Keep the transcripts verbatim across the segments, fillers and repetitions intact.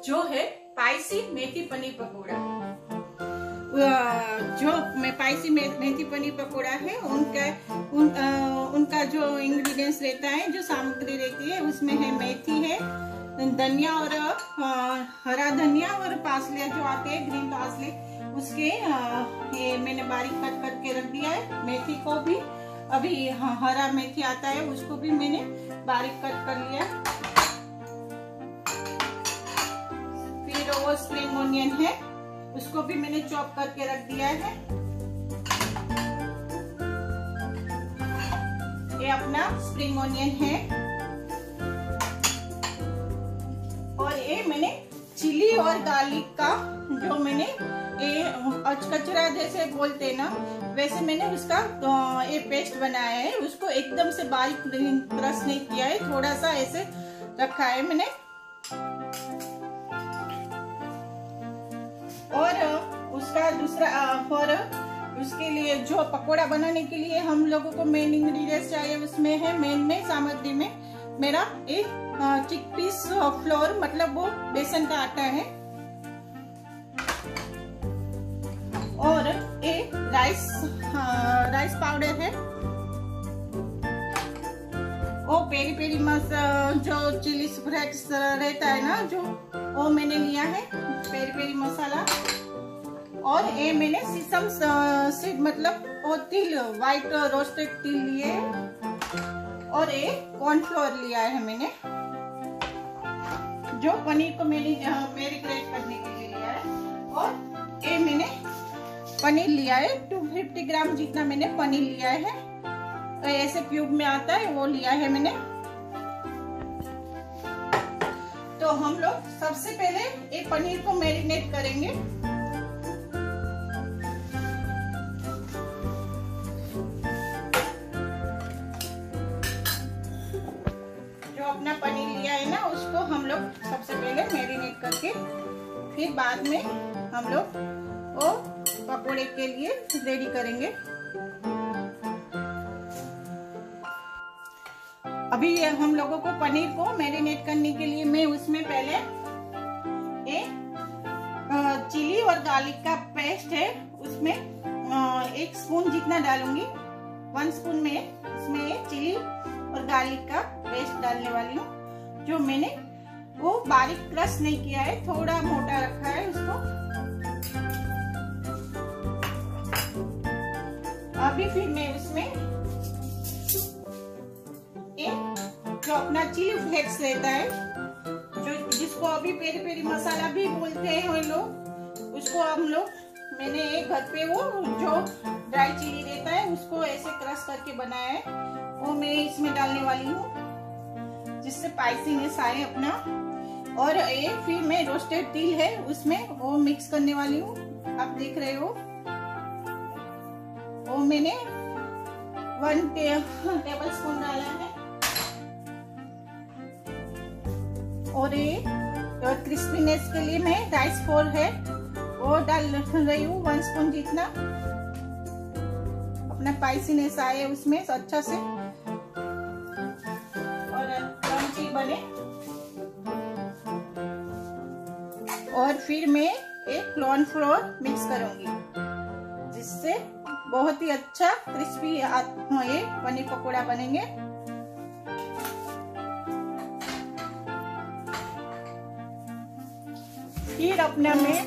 जो है स्पाइसी मेथी पनीर पकौड़ा। जो स्पाइसी मेथी पनीर पकौड़ा है उनका उन, आ, उनका जो इंग्रेडिएंट्स रहता है, जो सामग्री रहती है, उसमें है मेथी है, धनिया और आ, हरा धनिया और पासले जो आते हैं ग्रीन पासले, उसके आ, ये मैंने बारीक कट करके रख दिया है। मेथी को भी अभी हरा मेथी आता है, उसको भी मैंने बारीक कट कर लिया। फिर वो स्प्रिंग ऑनियन है, उसको भी मैंने चॉप करके रख दिया है। ये अपना स्प्रिंग ऑनियन है। और ये मैंने चिली और गार्लिक का जो मैंने ये अचकचरा जैसे बोलते हैं ना, वैसे मैंने उसका ये पेस्ट बनाया है। उसको एकदम से बारीक क्रश नहीं किया है, थोड़ा सा ऐसे रखा है मैंने। और उसका दूसरा और उसके लिए जो पकोड़ा बनाने के लिए हम लोगों को मेन इंग्रेडिएंट्स चाहिए, उसमें है मेन में सामग्री में मेरा एक चिकपीस फ्लोर, मतलब वो बेसन का आटा है, और एक राइस राइस पाउडर है, वो पेरी पेरी मस जो चिली फ्लेक्स रहता है ना, जो वो मैंने लिया है, पेरी पेरी मसाला। और ये मैंने सीसम सीड मतलब वो तिल, व्हाइट रोस्टेड तिल लिए, और एक कॉर्नफ्लोर लिया है मैंने, जो पनीर को मैंने मैरिनेट करने के लिए लिया है। और ये मैंने पनीर लिया है, दो सौ पचास ग्राम जितना मैंने पनीर लिया है, तो ऐसे क्यूब में आता है, वो लिया है मैंने। तो हम लोग सबसे पहले ये पनीर को मैरिनेट करेंगे। जो अपना पनीर लिया है ना, उसको हम लोग सबसे पहले मैरिनेट करके फिर बाद में हम लोग वो पकोड़े के लिए रेडी करेंगे। अभी हम लोगों को पनीर को मैरिनेट करने के लिए मैं उसमें पहले एक चिली और गार्लिक का पेस्ट है, उसमें एक स्पून जितना डालूंगी, वन स्पून में उसमें चिली और गार्लिक का पेस्ट डालने वाली हूँ, जो मैंने वो बारीक क्रश नहीं किया है, थोड़ा मोटा रखा है उसको। अभी फिर मैं उसमें एक जो अपना चिली फ्लेक्स रहता है, जो जिसको अभी पेरी पेरी मसाला भी बोलते हैं वो लोग, उसको हम लोग मैंने एक घर पे वो जो ड्राई चिली रहता है उसको ऐसे क्रश करके बनाया है, वो मैं इसमें डालने वाली हूँ, जिससे स्पाइसीनेस आए अपना। और एक फिर मैं रोस्टेड तिल है उसमें वो मिक्स करने वाली हूँ, आप देख रहे हो, वो मैंने वन टेबल स्पून डाला है। और ये क्रिस्पीनेस के लिए मैं राइस फ्लोर है वो डाल रही हूँ, वन स्पून जितना, अपना स्पाइसीनेस आए उसमें अच्छा से और क्रंची बने। और फिर मैं एक कॉर्न फ्लोर मिक्स करूंगी, जिससे बहुत ही अच्छा क्रिस्पी ये पनीर पकोड़ा बनेंगे। फिर अपना मैं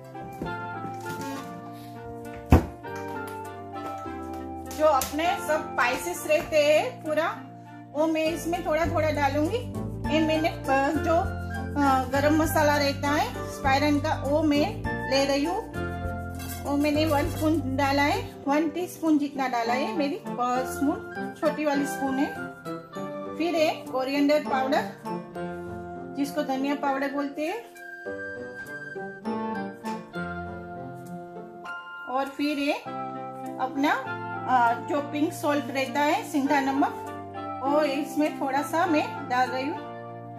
जो अपने सब स्पाइसेस रहते हैं पूरा, वो मैं इसमें थोड़ा थोड़ा डालूंगी। ये मैंने जो गरम मसाला रहता है स्पाइरन का, वो मैं ले रही हूँ, वो मैंने वन स्पून डाला है, वन टीस्पून जितना डाला है, मेरी स्पून छोटी वाली स्पून है। फिर एक कोरिएंडर पाउडर, जिसको धनिया पाउडर बोलते हैं, और फिर ये अपना जो पिंक सॉल्ट रहता है, सिंधा नमक, वो इसमें थोड़ा सा मैं डाल रही हूँ।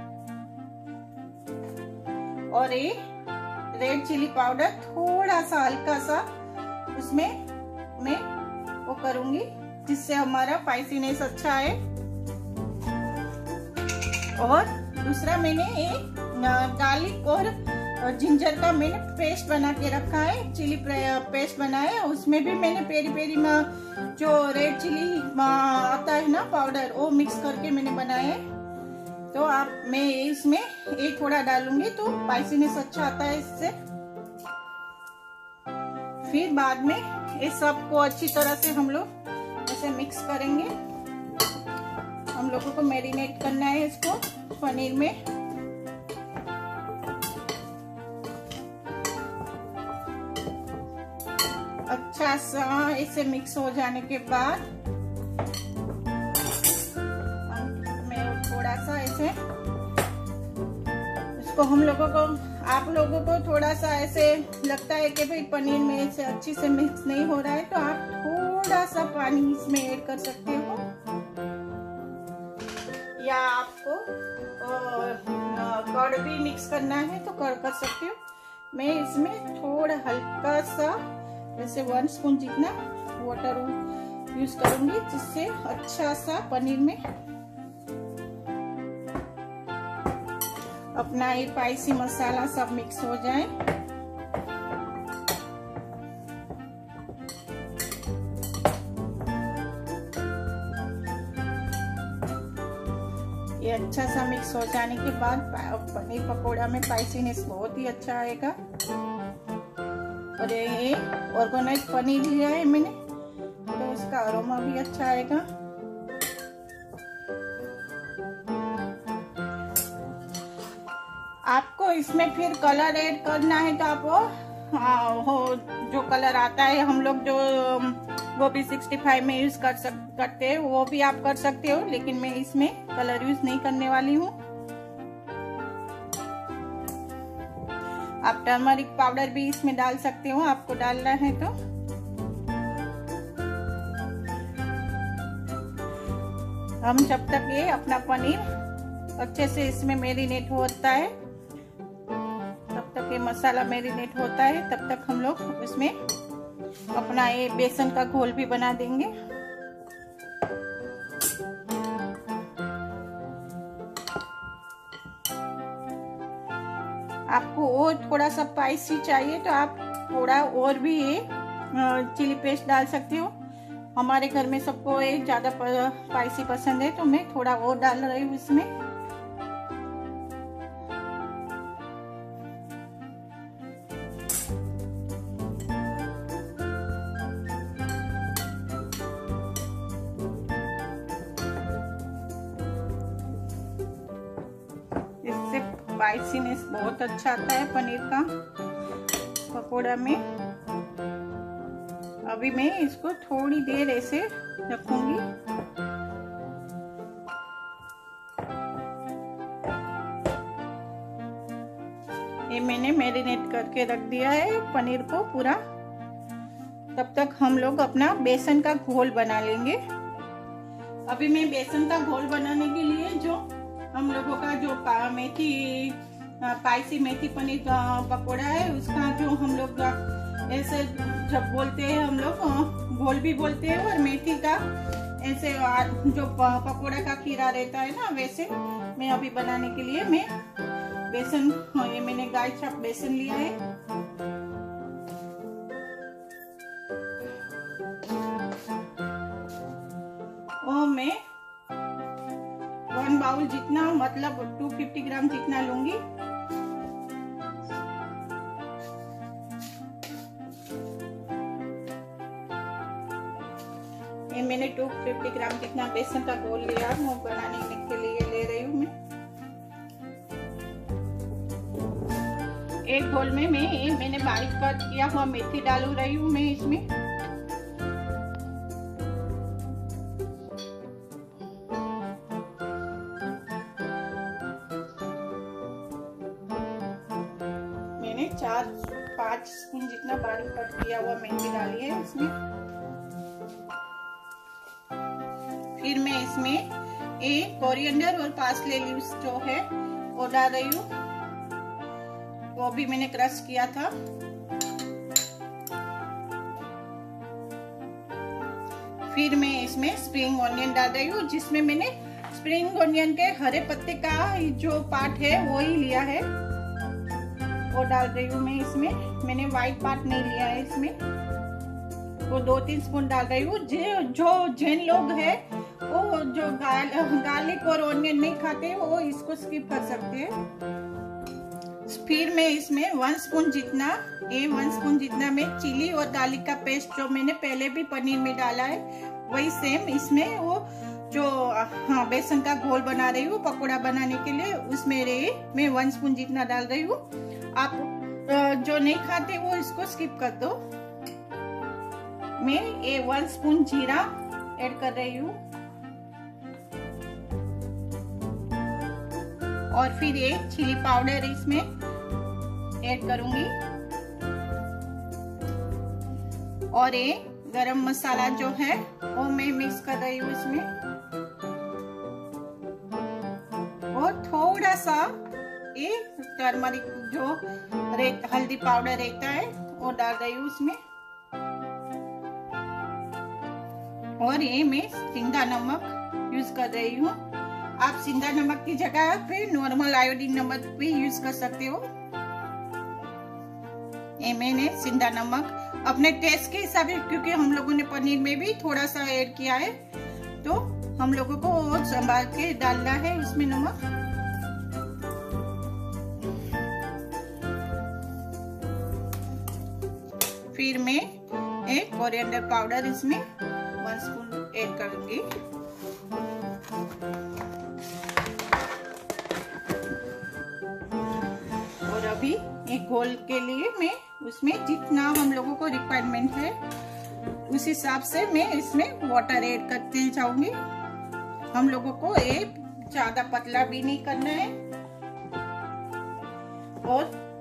और ये रेड चिली पाउडर थोड़ा सा हल्का सा उसमें मैं वो करूंगी, जिससे हमारा स्पाइसीनेस अच्छा है। और दूसरा मैंने एक गार्लिक और और जिंजर का मैंने पेस्ट बना के रखा है, चिली पेस्ट बनाया है। उसमें भी मैंने पेरी पेरी में जो रेड चिली आता है ना पाउडर, वो मिक्स करके मैंने बनाया है। तो आप मैं इसमें एक थोड़ा डालूंगी तो स्पाइसीनेस अच्छा आता है इससे। फिर बाद में ये सब को अच्छी तरह से हम लोग ऐसे मिक्स करेंगे। हम लोगों को मैरिनेट करना है इसको पनीर में। अच्छा सा इसे मिक्स हो जाने के बाद मैं थोड़ा सा ऐसे इसको हम लोगों को आप लोगों को थोड़ा सा ऐसे लगता है कि भाई पनीर में इसे अच्छी से मिक्स नहीं हो रहा है, तो आप थोड़ा सा पानी इसमें ऐड कर सकते हो, या आपको कर्ड भी मिक्स करना है तो कर्ड कर सकते हो। मैं इसमें थोड़ा हल्का सा जैसे वन स्पून जितना वाटर यूज करूंगी, जिससे अच्छा सा पनीर में अपना ये स्पाइसी मसाला सब मिक्स हो जाए। ये अच्छा सा मिक्स हो जाने के बाद पनीर पकोड़ा में स्पाइसीनेस बहुत ही अच्छा आएगा। और ये ऑर्गेनाइज पनीर लिया है मैंने, तो उसका अरोमा भी अच्छा आएगा। आपको इसमें फिर कलर ऐड करना है तो आप वो, हाँ, वो जो कलर आता है हम लोग जो गोभी सिक्सटी फाइव में यूज कर सक करते हैं वो भी आप कर सकते हो, लेकिन मैं इसमें कलर यूज नहीं करने वाली हूँ। आप टर्मरिक पाउडर भी इसमें डाल सकते हो, आपको डालना है तो। हम जब तक ये अपना पनीर अच्छे से इसमें मैरिनेट होता है, तब तक ये मसाला मैरिनेट होता है, तब तक हम लोग इसमें अपना ये बेसन का घोल भी बना देंगे। आपको और थोड़ा सा स्पाइसी चाहिए तो आप थोड़ा और भी ये चिली पेस्ट डाल सकते हो। हमारे घर में सबको ये ज्यादा स्पाइसी पसंद है, तो मैं थोड़ा और डाल रही हूँ इसमें। इससे स्पाइसीनेस बहुत अच्छा आता है पनीर का पकोड़ा में। अभी मैं इसको थोड़ी देर ऐसे रखूंगी। ये मैंने मैरिनेट करके रख दिया है पनीर को पूरा। तब तक हम लोग अपना बेसन का घोल बना लेंगे। अभी मैं बेसन का घोल बनाने के लिए जो हम लोगों का जो मेथी स्पाइसी मेथी पनीर पकोड़ा है, उसका जो हम लोग ऐसे जब बोलते हैं हम लोग घोल भी बोलते हैं, और मेथी का ऐसे जो पकोड़ा का खीरा रहता है ना, वैसे मैं अभी बनाने के लिए मैं बेसन, ये मैंने गाय छाप बेसन लिया है। और मैं वन बाउल जितना, मतलब दो सौ पचास ग्राम जितना लूंगी। ये मैंने दो सौ पचास ग्राम जितना बेसन का घोल लिया, वो बनाने के लिए ले रही हूँ मैं। एक घोल में मैं ये मैंने बारीक कट किया हुआ मेथी डाल रही हूँ मैं इसमें। मैंने चार पाँच स्पून जितना बारीक कट किया हुआ मेथी डाली है इसमें। फिर मैं इसमें एक कोरिएंडर और पार्सले लीव्स जो है वो डाल रही हूँ, वो भी मैंने क्रश किया था। फिर मैं इसमें स्प्रिंग ऑनियन डाल रही हूँ, जिसमें मैंने स्प्रिंग ऑनियन के हरे पत्ते का जो पार्ट है वो ही लिया है, वो डाल रही हूँ मैं इसमें। मैंने व्हाइट पार्ट नहीं लिया है इसमें, वो दो तीन स्पून डाल रही हूँ। जो जो जैन लोग हैं वो जो गाल, गार्लिक और ऑनियन नहीं खाते वो इसको स्किप कर सकते हैं। फिर मैं इसमें वन स्पून जितना ये वन स्पून जितना मैं चिली और गार्लिक का पेस्ट जो मैंने पहले भी पनीर में डाला है वही सेम इसमें वो जो हाँ बेसन का घोल बना रही हूँ पकोड़ा बनाने के लिए, उसमें रे मैं वन स्पून जितना डाल रही हूँ। आप जो नहीं खाते वो इसको स्किप कर दो। मैं ये वन स्पून जीरा ऐड कर रही हूँ और फिर ये चिली पाउडर इसमें ऐड करूंगी और ये गरम मसाला जो है वो मैं मिक्स कर रही हूँ इसमें और थोड़ा सा ये टर्मरिक जो हल्दी पाउडर रहता है वो डाल रही हूँ इसमें और ये मैं सिंधा नमक यूज कर रही हूँ। आप सिंधा नमक की जगह पे नॉर्मल आयोडीन नमक भी यूज कर सकते हो। ये मैंने सिंधा नमक अपने टेस्ट के हिसाब से, क्योंकि हम लोगों ने पनीर में भी थोड़ा सा ऐड किया है तो हम लोगों को और संभाल के डालना है उसमें नमक। फिर मैं एक कोरिएंडर पाउडर इसमें वन स्पून ऐड करूंगी और अभी एक घोल के लिए मैं उसमें जितना हम लोगों को रिक्वायरमेंट है उस हिसाब से मैं इसमें वाटर ऐड करते जाऊंगी। हम लोगों को ये ज्यादा पतला भी नहीं करना है और,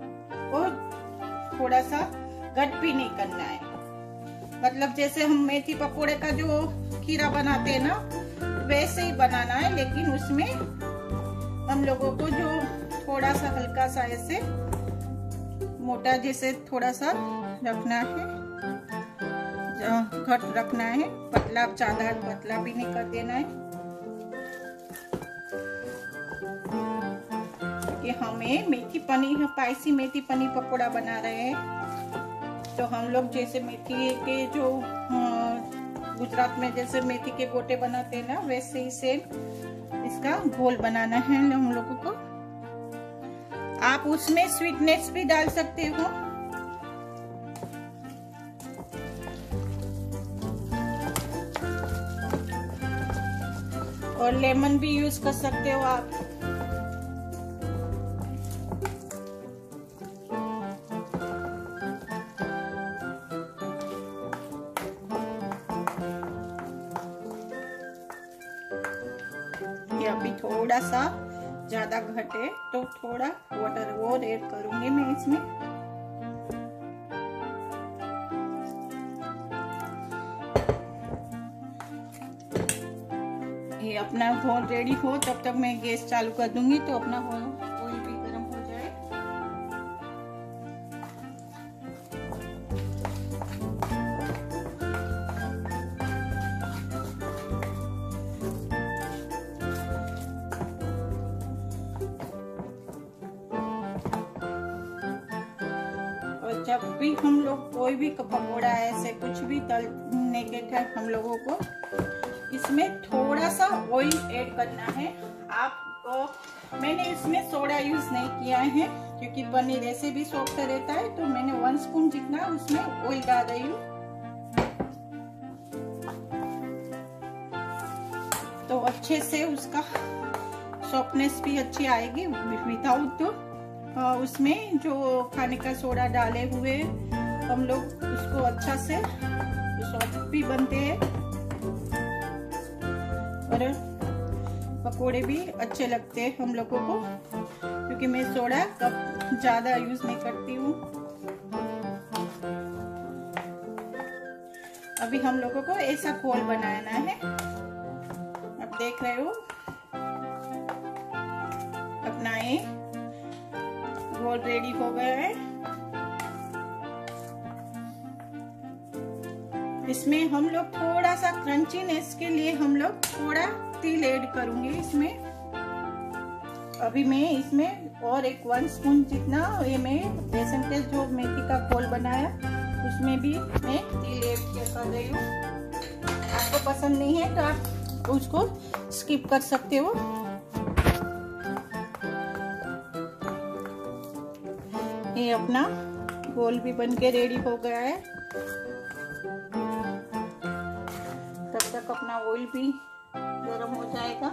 और थोड़ा सा गट भी नहीं करना है। मतलब जैसे हम मेथी पकोड़े का जो खीरा बनाते हैं ना वैसे ही बनाना है, लेकिन उसमें हम लोगों को जो थोड़ा सा हल्का सा ऐसे मोटा जैसे थोड़ा सा रखना है, घट रखना है, पतला ज्यादा पतला भी नहीं कर देना है कि हमें मेथी पनीर स्पाइसी मेथी पनीर पकोड़ा बना रहे हैं। तो हम लोग जैसे मेथी के जो गुजरात में जैसे मेथी के गोटे बनाते हैं ना वैसे ही सेम इसका घोल बनाना है हम लोगों को। आप उसमें स्वीटनेस भी डाल सकते हो और लेमन भी यूज कर सकते हो आप। ये अभी थोड़ा सा ज्यादा घटे तो थोड़ा वाटर और ऐड करूंगी मैं इसमें। ये अपना घोल रेडी हो तब तक मैं गैस चालू कर दूंगी तो अपना ऑयल भी गर्म हो जाए। जब भी हम लोग कोई भी पकोड़ा ऐसे कुछ भी तलने के टाइम हम लोगों को इसमें थोड़ा सा ऑयल ऐड करना है। आप मैंने इसमें सोडा यूज नहीं किया है क्योंकि पनीर ऐसे भी सॉफ्ट रहता है, तो मैंने वन स्पून जितना उसमें ऑयल डाल रही हूँ तो अच्छे से उसका सॉफ्टनेस भी अच्छी आएगी। विदाउट तो उसमें जो खाने का सोडा डाले हुए हम लोग उसको अच्छा से सॉफ्ट भी बनते हैं और पकोड़े भी अच्छे लगते हैं हम लोगों को, क्योंकि मैं सोडा कब ज्यादा यूज नहीं करती हूँ। अभी हम लोगों को ऐसा घोल बनाना है। आप देख रहे हो अपना ये घोल रेडी हो गया है। इसमें हम लोग थोड़ा सा क्रंचीनेस के लिए हम लोग थोड़ा तिल ऐड करूंगे इसमें। अभी मैं इसमें और एक वन स्पून जितना ये मैं बेसन के जो मेथी का घोल बनाया उसमें भी मैं तिल ऐड कर रही हूँ। आपको पसंद नहीं है तो आप उसको स्किप कर सकते हो। ये अपना घोल भी बन के रेडी हो गया है। तब तक अपना ऑयल भी गरम हो जाएगा।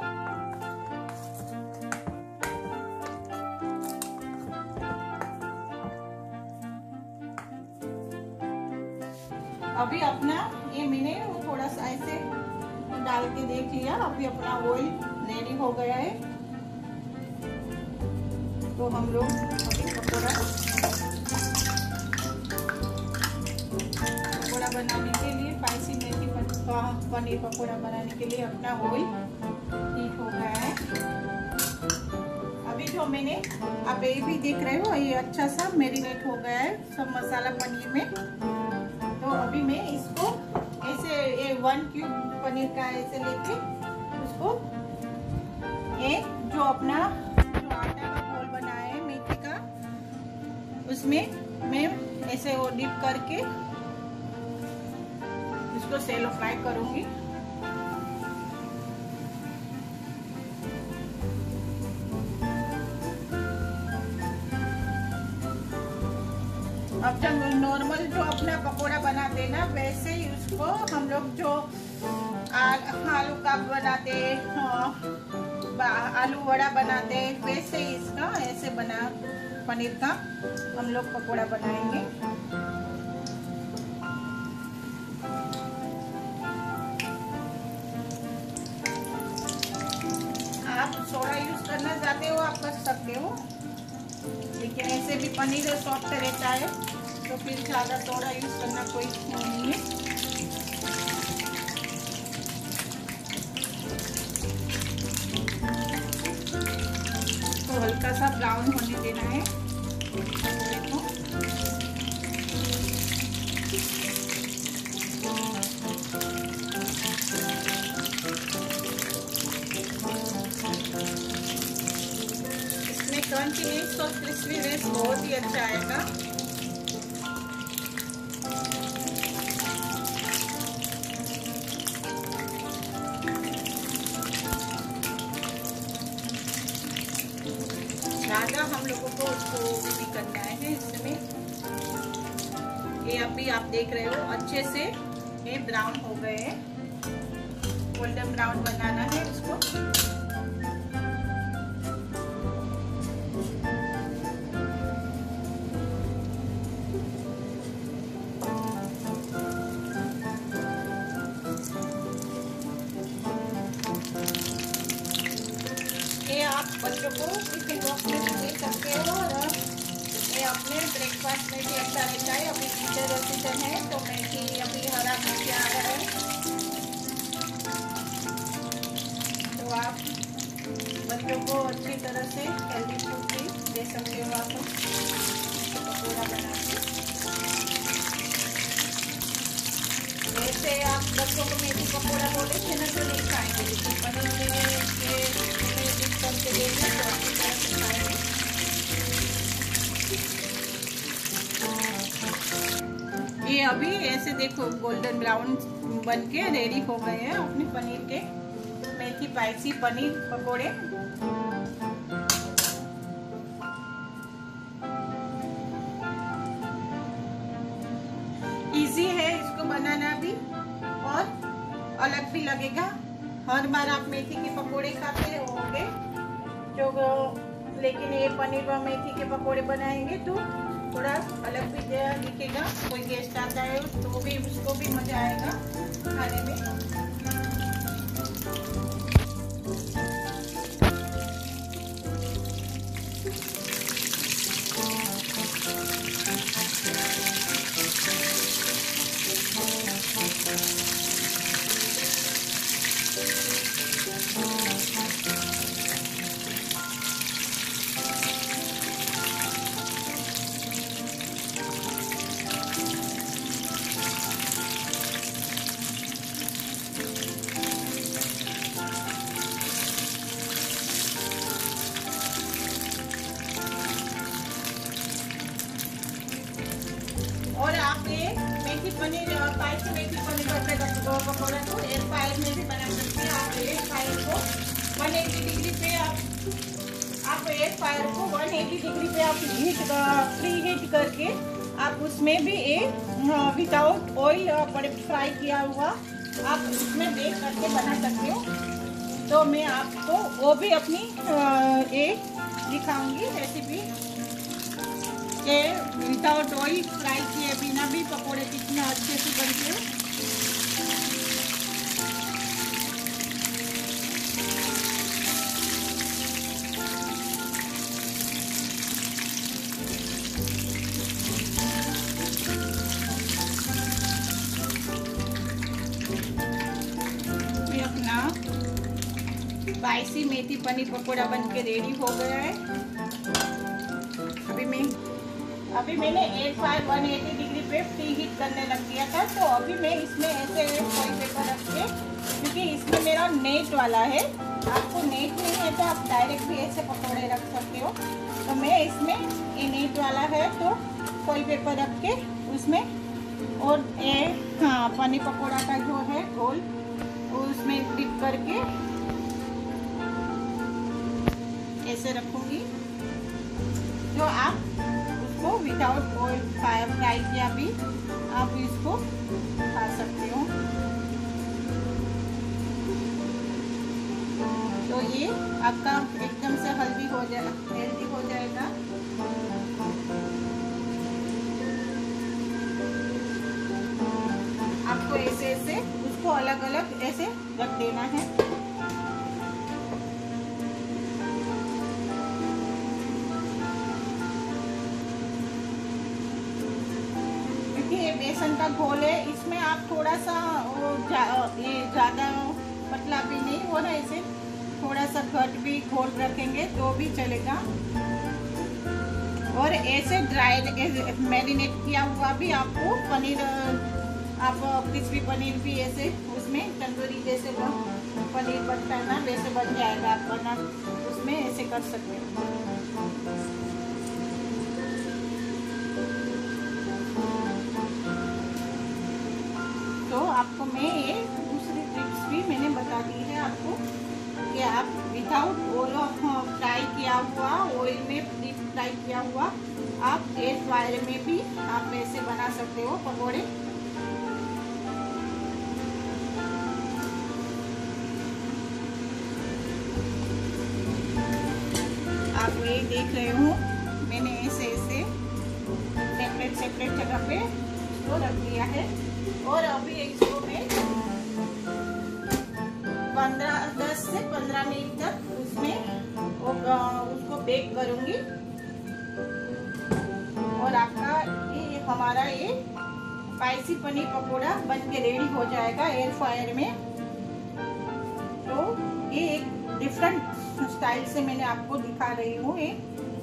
अभी अपना ये मैंने थोड़ा सा ऐसे डाल के देख लिया। अभी अपना ऑयल रेडी हो गया है। तो हम लोग अभी पकौड़ा पकौड़ा बनाने के लिए स्पाइसी मेथी पनीर पकौड़ा बनाने के लिए अपना ऑयल हीट हो गया है। अभी जो मैंने आप ये भी देख रहे हो ये अच्छा सा मैरिनेट हो गया है सब मसाला पनीर में। तो अभी मैं इसको ऐसे ये वन क्यूब पनीर का ऐसे लेके उसको ये जो अपना जो आटा का घोल बनाया है मेथी का उसमें मैं ऐसे वो डिप करके इसको सेलो फ्राई करूंगी। अब जब नॉर्मल जो अपना पकोड़ा बनाते हैं ना वैसे ही उसको हम लोग जो आलू का बनाते आलू वड़ा बनाते वैसे ही इसका ऐसे बना पनीर का हम लोग पकोड़ा बनाएंगे। आप सोडा यूज करना चाहते हो आप कर सकते हो, लेकिन ऐसे भी पनीर सॉफ्ट रहता है तो फिर ज़्यादा सोडा यूज करना कोई नहीं है। तो हल्का सा ब्राउन होने देना है। देखो इसमें क्रंचीनेस और क्रिस्पीनेस बहुत ही अच्छा आएगा। ज़्यादा हम लोगों को उसको भी करना है इसमें। ये अभी आप देख रहे हो अच्छे से ये ब्राउन हो गए हैं। गोल्डन ब्राउन बनाना है इसको। ये आप बच्चों को टिफिन बॉक्स में भी दे सकते हो और ये अपने ब्रेकफास्ट में भी अच्छा रहता है। अभी विंटर सीजन है तो मेथी अभी हरा मिर्च आ रहा है तो आप बच्चों को अच्छी तरह से हेल्दी फूड भी दे सकते हो। आप पकौड़ा बना के वैसे आप बच्चों को मेथी पकौड़ा बोले थे ना तो नहीं खाएंगे, लेकिन पनीर के करके देंगे तो अच्छी तरह से खाएंगे। ये अभी ऐसे देखो गोल्डन ब्राउन बन के रेडी हो गए हैं अपने पनीर के मेथी स्पाइसी पनीर पकोड़े। इजी है इसको बनाना भी और अलग भी लगेगा। हर बार आप मेथी के पकोड़े खाते होंगे जो, लेकिन ये पनीर व मेथी के पकोड़े बनाएंगे तो थोड़ा अलग भी दिखेगा। कोई गेस्ट आता है तो भी उसको भी मजा आएगा खाने में। पनीर स्पाइसी मेथी पनीर पकौड़ा को एयर फ्रायर में भी बना सकते हैं। आप एयर फ्रायर को एक सौ अस्सी डिग्री पे आप आप एयर फ्रायर को एक सौ अस्सी डिग्री पे आप हीट प्री हीट करके आप उसमें भी एक विदाउट ऑयल फ्राई किया हुआ आप उसमें बेक करके बना सकते हो। तो मैं आपको वो भी अपनी एक दिखाऊंगी रेसिपी के विदाउट ऑयल फ्राई किए बिना भी पकोड़े कितने अच्छे से बनते हैं। ये अपना स्पाइसी मेथी पनीर पकोड़ा बनके रेडी हो गया है। अभी मैं अभी मैंने एयर फ्रायर एक सौ अस्सी डिग्री पे प्री हीट करने लग दिया था। तो अभी मैं इसमें ऐसे फॉइल पेपर रख के, क्योंकि इसमें मेरा नेट वाला है, आपको नेट नहीं है तो आप डायरेक्ट भी ऐसे पकौड़े रख सकते हो। तो मैं इसमें ये नेट वाला है तो फॉइल पेपर रख के उसमें और ये हाँ पनीर पकौड़ा का जो है गोल उसमें डिप करके ऐसे रखूंगी। जो आप उसको विदाउट ऑयल फ्राई किया भी आप इसको खा सकते हो। तो ये आपका एकदम से हेल्दी हो जाए हेल्दी हो जाएगा। आपको ऐसे ऐसे उसको अलग अलग ऐसे रख देना है। ये बेसन का घोल है, इसमें आप थोड़ा सा जा, ये ज्यादा पतला भी नहीं हो रहा, ऐसे थोड़ा सा घट भी घोल रखेंगे तो भी चलेगा। और ऐसे ड्राई मैरिनेट किया हुआ भी आपको पनीर, आप क्रिस्पी पनीर भी ऐसे उसमें तंदूरी जैसे पनीर बनता है ना वैसे बन जाएगा। आप बना उसमें ऐसे कर सकते हो। तो आपको मैं ये दूसरी ट्रिक्स भी मैंने बता दी है आपको कि आप विदाउट ऑयल फ्राई किया हुआ ऑयल में डीप फ्राई किया हुआ आप एयर फ्रायर में भी आप ऐसे बना सकते हो पकोड़े। आप ये देख रहे हो मैंने ऐसे ऐसे सेपरेट सेपरेट जगह पे इसको रख दिया है। और अभी इसको मैं पंद्रह दस से पंद्रह मिनट तक उसमें उसको बेक करूंगी। और आपका ये हमारा ये स्पाइसी पनीर पकोड़ा बन के रेडी हो जाएगा एयर फ्रायर में। तो ये एक डिफरेंट स्टाइल से मैंने आपको दिखा रही हूँ। ये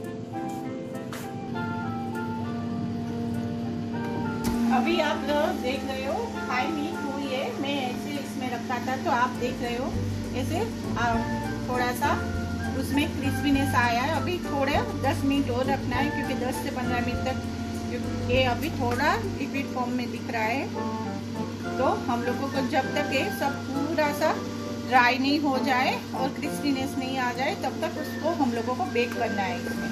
अभी आप देख रहे हो हाई मीट हुई है, मैं ऐसे इसमें रखा था तो आप देख रहे हो ऐसे थोड़ा सा उसमें क्रिस्पीनेस आया है। अभी थोड़े दस मिनट और रखना है क्योंकि दस से पंद्रह मिनट तक ये अभी थोड़ा लिक्विड फॉर्म में दिख रहा है। तो हम लोगों को जब तक ये सब पूरा सा ड्राई नहीं हो जाए और क्रिस्पीनेस नहीं आ जाए तब तक उसको हम लोगों को बेक करना है। इसमें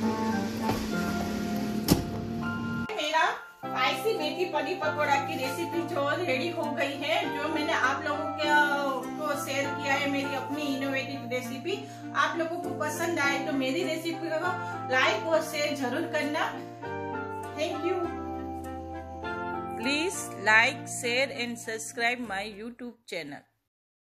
स्पाइसी मेथी पनीर पकोड़ा की रेसिपी जो रेडी हो गई है, जो मैंने आप लोगों के को शेयर किया है मेरी अपनी इनोवेटिव रेसिपी। आप लोगों को पसंद आए तो मेरी रेसिपी को लाइक और शेयर जरूर करना। Thank you. Please like share and subscribe my YouTube channel.